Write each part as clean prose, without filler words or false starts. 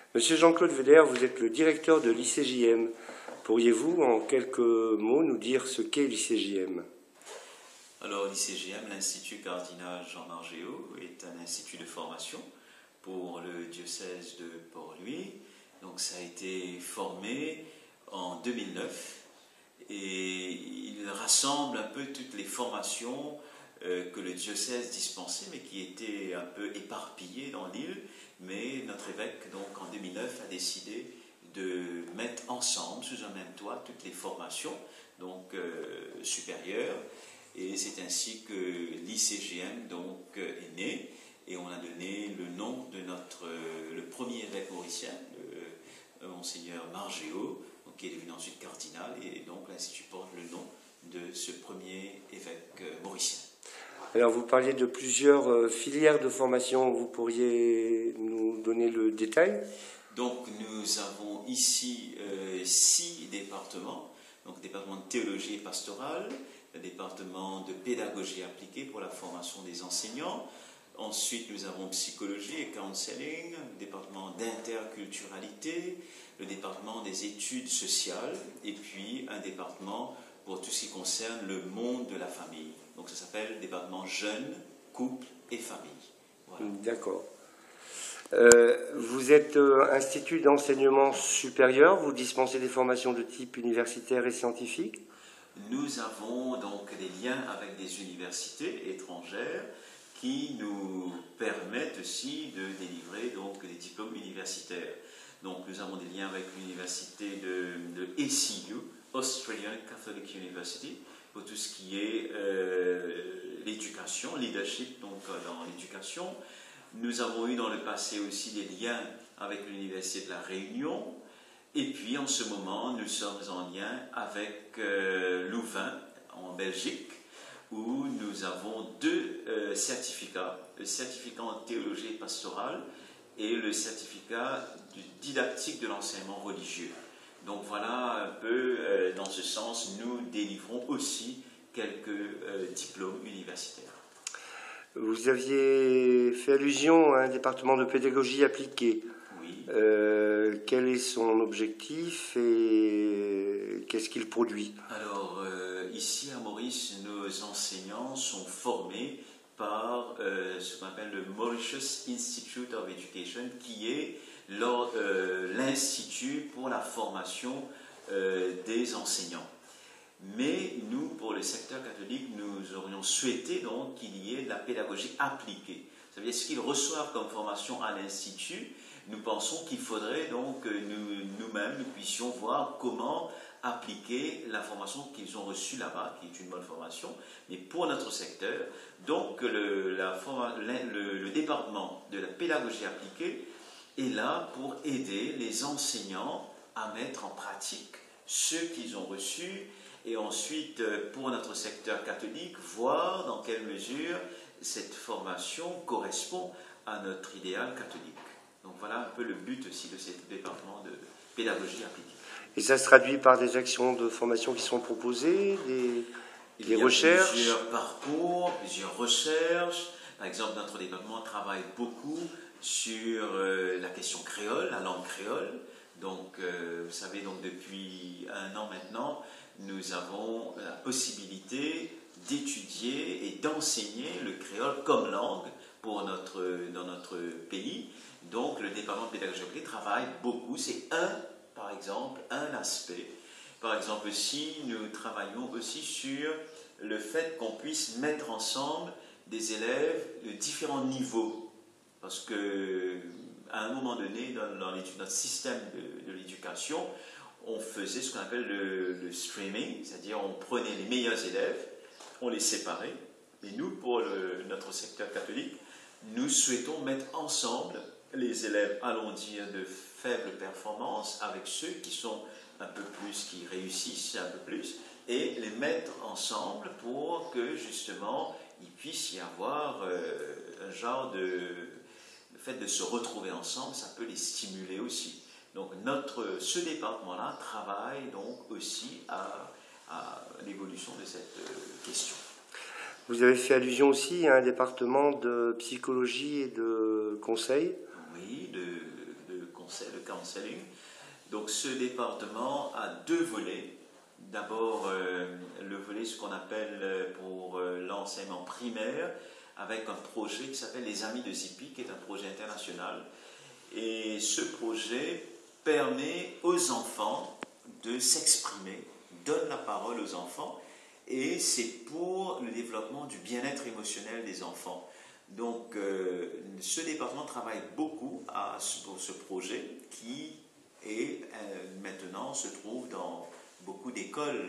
Monsieur Jean-Claude Védère, vous êtes le directeur de l'ICJM. Pourriez-vous, en quelques mots, nous dire ce qu'est l'ICJM? Alors l'ICJM, l'Institut cardinal Jean Margéot, est un institut de formation pour le diocèse de Port-Louis. Donc ça a été formé en 2009 et il rassemble un peu toutes les formations que le diocèse dispensait, mais qui étaient un peu éparpillées dans l'île. Mais notre évêque, donc en 2009, a décidé de mettre ensemble, sous un même toit, toutes les formations donc, supérieures. Et c'est ainsi que l'ICJM donc, est né. Et on a donné le nom de le premier évêque mauricien, Monseigneur Margéot, qui est devenu ensuite cardinal. Et donc l'Institut porte le nom de ce premier évêque mauricien. Alors vous parliez de plusieurs filières de formation, vous pourriez nous donner le détail? Donc nous avons ici 6 départements, donc le département de théologie et pastorale, le département de pédagogie appliquée pour la formation des enseignants, ensuite nous avons psychologie et counseling, le département d'interculturalité, le département des études sociales et puis un département pour tout ce qui concerne le monde de la famille. Donc ça s'appelle le département jeunes, couple et famille. Voilà. D'accord. Vous êtes institut d'enseignement supérieur, vous dispensez des formations de type universitaire et scientifique? Nous avons donc des liens avec des universités étrangères qui nous permettent aussi de délivrer donc des diplômes universitaires. Donc nous avons des liens avec l'université de ACU, Australian Catholic University, pour tout ce qui est l'éducation, leadership donc dans l'éducation. Nous avons eu dans le passé aussi des liens avec l'université de la Réunion. Et puis en ce moment, nous sommes en lien avec Louvain, en Belgique, où nous avons 2 certificats, le certificat en théologie pastorale et le certificat didactique de l'enseignement religieux. Donc voilà un peu, dans ce sens, nous délivrons aussi quelques diplômes universitaires. Vous aviez fait allusion à un département de pédagogie appliquée. Oui. Quel est son objectif et qu'est-ce qu'il produit? Alors, ici à Maurice, nos enseignants sont formés par ce qu'on appelle le Mauritius Institute of Education, qui est l'institut pour la formation des enseignants. Mais nous, pour le secteur catholique, nous aurions souhaité donc qu'il y ait de la pédagogie appliquée. Ça veut dire ce qu'ils reçoivent comme formation à l'Institut, nous pensons qu'il faudrait donc que nous-mêmes, nous puissions voir comment appliquer la formation qu'ils ont reçue là-bas, qui est une bonne formation, mais pour notre secteur. Donc le département de la pédagogie appliquée est là pour aider les enseignants à mettre en pratique ce qu'ils ont reçu et ensuite, pour notre secteur catholique, voir dans quelle mesure cette formation correspond à notre idéal catholique. Donc voilà un peu le but aussi de ce département de pédagogie appliquée. Et ça se traduit par des actions de formation qui sont proposées, des recherches? Plusieurs parcours, plusieurs recherches. Par exemple, notre département travaille beaucoup sur la question créole, la langue créole. Donc, vous savez, donc depuis 1 an maintenant, nous avons la possibilité d'étudier et d'enseigner le créole comme langue dans notre pays. Donc le département de pédagogie appliquée travaille beaucoup. C'est par exemple, un aspect. Par exemple, si nous travaillons aussi sur le fait qu'on puisse mettre ensemble des élèves de différents niveaux. Parce que à un moment donné, dans notre système de l'éducation, on faisait ce qu'on appelle le streaming, c'est-à-dire on prenait les meilleurs élèves, on les séparait, et nous, pour notre secteur catholique, nous souhaitons mettre ensemble les élèves, allons dire, de faible performance avec ceux qui sont un peu plus, qui réussissent un peu plus, et les mettre ensemble pour que justement il puisse y avoir un genre le fait de se retrouver ensemble, ça peut les stimuler aussi. Donc ce département-là travaille donc aussi à l'évolution de cette question. Vous avez fait allusion aussi à un département de psychologie et de conseil. Oui, de français, le counseling. Donc ce département a deux volets. D'abord, le volet, ce qu'on appelle pour l'enseignement primaire, avec un projet qui s'appelle Les Amis de Zippy, qui est un projet international. Et ce projet permet aux enfants de s'exprimer, donne la parole aux enfants, et c'est pour le développement du bien-être émotionnel des enfants. Donc, ce département travaille beaucoup pour ce projet qui maintenant se trouve dans beaucoup d'écoles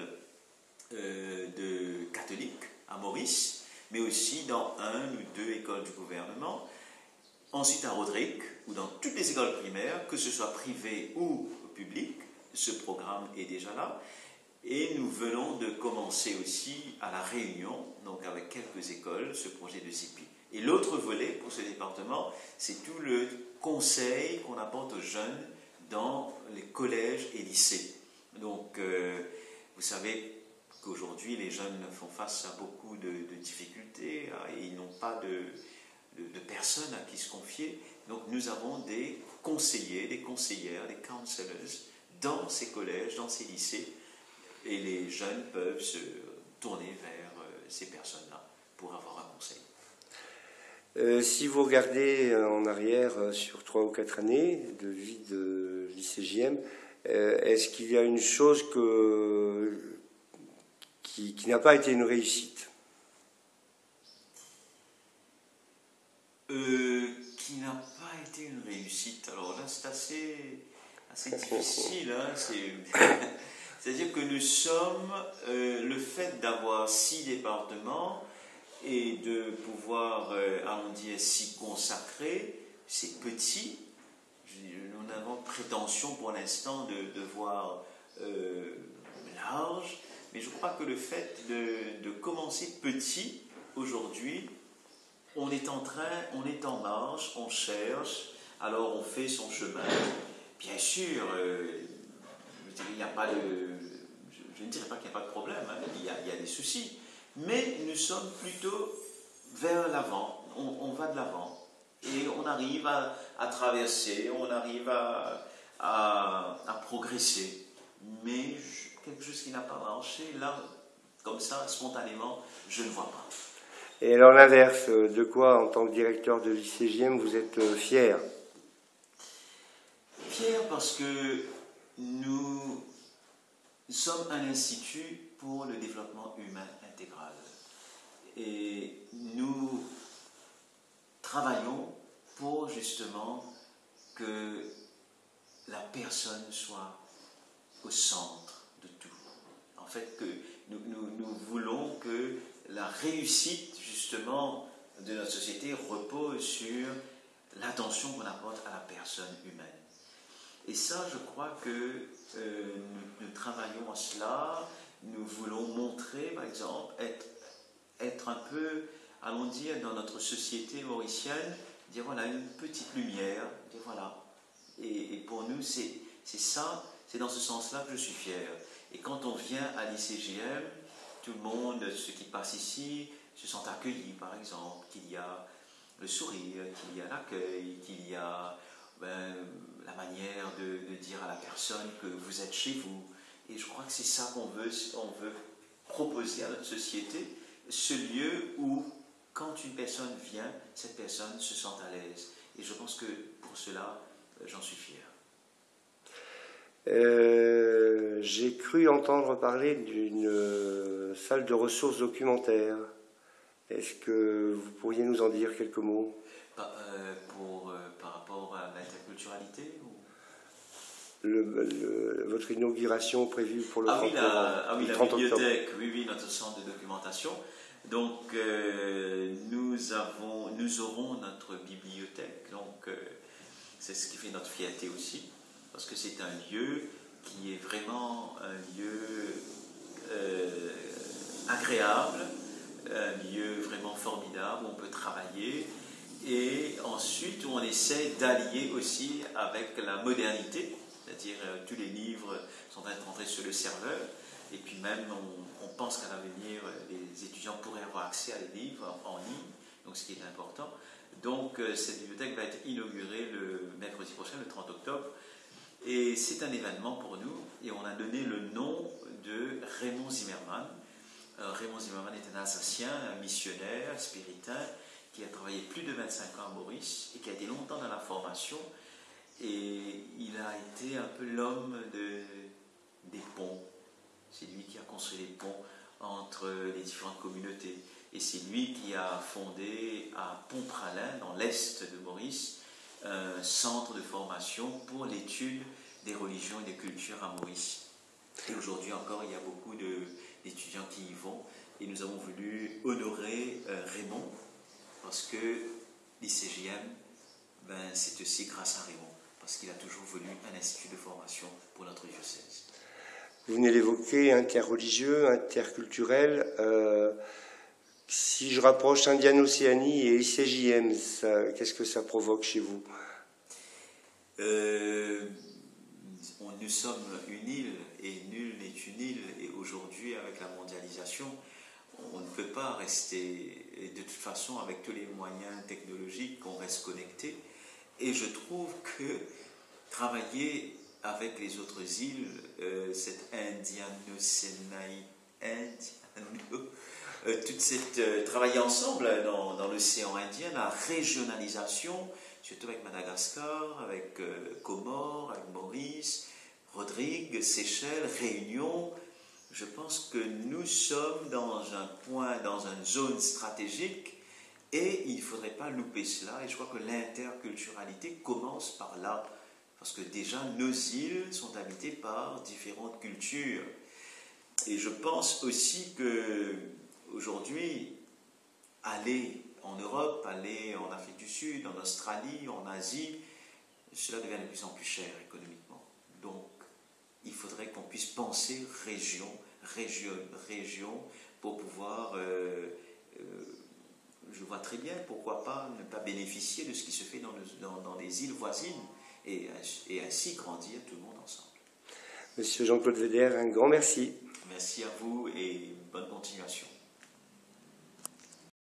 catholiques à Maurice, mais aussi dans 1 ou 2 écoles du gouvernement. Ensuite à Roderick, ou dans toutes les écoles primaires, que ce soit privées ou publiques, ce programme est déjà là. Et nous venons de commencer aussi à La Réunion, donc avec quelques écoles, ce projet de Zippy. Et l'autre volet pour ce département, c'est tout le conseil qu'on apporte aux jeunes dans les collèges et lycées. Donc, vous savez qu'aujourd'hui, les jeunes font face à beaucoup de difficultés et ils n'ont pas de personnes à qui se confier. Donc, nous avons des conseillers, des conseillères, des counselors dans ces collèges, dans ces lycées, et les jeunes peuvent se tourner vers ces personnes-là pour avoir un conseil. Si vous regardez en arrière sur 3 ou 4 années de vie de l'ICJM, est-ce qu'il y a une chose qui n'a pas été une réussite? Qui n'a pas été une réussite. Alors là, c'est assez difficile. Hein, c'est-à-dire que nous sommes, le fait d'avoir 6 départements et de pouvoir, allons dire, s'y consacrer, c'est petit. Nous n'avons prétention pour l'instant de voir large, mais je crois que le fait de commencer petit aujourd'hui, on est en marche, on cherche, alors on fait son chemin. Bien sûr, il n'y a pas je ne dirais pas qu'il n'y a pas de problème, hein, il y a des soucis, mais nous sommes plutôt vers l'avant, on va de l'avant, et on arrive à traverser, on arrive à progresser, mais quelque chose qui n'a pas marché, là, comme ça, spontanément, je ne vois pas. Et alors l'inverse, de quoi, en tant que directeur de l'ICJM, vous êtes fier? Fier parce que nous sommes un institut pour le développement humain intégral. Et nous travaillons pour justement que la personne soit au centre de tout. En fait, que nous voulons que la réussite justement de notre société repose sur l'attention qu'on apporte à la personne humaine. Et ça, je crois que nous travaillons à cela. Nous voulons montrer, par exemple, être un peu, allons dire, dans notre société mauricienne, dire voilà, une petite lumière, dire voilà. Et pour nous, c'est ça, c'est dans ce sens-là que je suis fier. Et quand on vient à l'ICJM, tout le monde, ceux qui passent ici, se sentent accueillis, par exemple, qu'il y a le sourire, qu'il y a l'accueil, qu'il y a la manière de dire à la personne que vous êtes chez vous. Et je crois que c'est ça qu'on veut proposer à notre société, ce lieu où, quand une personne vient, cette personne se sent à l'aise. Et je pense que pour cela, j'en suis fier. J'ai cru entendre parler d'une salle de ressources documentaires. Est-ce que vous pourriez nous en dire quelques mots? Par rapport à l'interculturalité votre inauguration prévue pour le 30 bibliothèque, octobre. Oui, notre centre de documentation. Donc, nous aurons notre bibliothèque. Donc, c'est ce qui fait notre fierté aussi, parce que c'est un lieu qui est vraiment un lieu agréable, un lieu vraiment formidable où on peut travailler. Et ensuite, on essaie d'allier aussi avec la modernité, c'est-à-dire tous les livres sont en train de rentrer sur le serveur, et puis même on pense qu'à l'avenir, les étudiants pourraient avoir accès à des livres en ligne, donc ce qui est important. Donc cette bibliothèque va être inaugurée le mercredi prochain, le 30 octobre, Et c'est un événement pour nous, et on a donné le nom de Raymond Zimmermann. Raymond Zimmermann est un Alsacien, un missionnaire spiritain, qui a travaillé plus de 25 ans à Maurice, et qui a été longtemps dans la formation. Et il a été un peu l'homme des ponts. C'est lui qui a construit les ponts entre les différentes communautés. Et c'est lui qui a fondé à Pont-Pralin, dans l'est de Maurice, un centre de formation pour l'étude des religions et des cultures à Maurice. Et aujourd'hui encore, il y a beaucoup d'étudiants qui y vont. Et nous avons voulu honorer Raymond, parce que l'ICJM, c'est aussi grâce à Raymond, parce qu'il a toujours voulu un institut de formation pour notre diocèse. Vous venez d'évoquer interreligieux, interculturel. Si je rapproche Indiane-Océanie et ICJM, qu'est-ce que ça provoque chez vous? Nous sommes une île et nul n'est une île. Et aujourd'hui, avec la mondialisation, on ne peut pas rester. Et de toute façon, avec tous les moyens technologiques, on reste connecté. Et je trouve que travailler avec les autres îles, cette Indiano-Océanie, travailler ensemble dans l'océan Indien, la régionalisation, surtout avec Madagascar, avec Comores, avec Maurice, Rodrigue, Seychelles, Réunion. Je pense que nous sommes dans un point, dans une zone stratégique, et il ne faudrait pas louper cela. Et je crois que l'interculturalité commence par là, parce que déjà nos îles sont habitées par différentes cultures. Et je pense aussi que aujourd'hui, aller en Europe, aller en Afrique du Sud, en Australie, en Asie, cela devient de plus en plus cher économiquement. Donc, il faudrait qu'on puisse penser région pour pouvoir... je vois très bien pourquoi pas ne pas bénéficier de ce qui se fait dans les îles voisines et ainsi grandir tout le monde ensemble. Monsieur Jean-Claude Weder, un grand merci. Merci à vous et bonne continuation.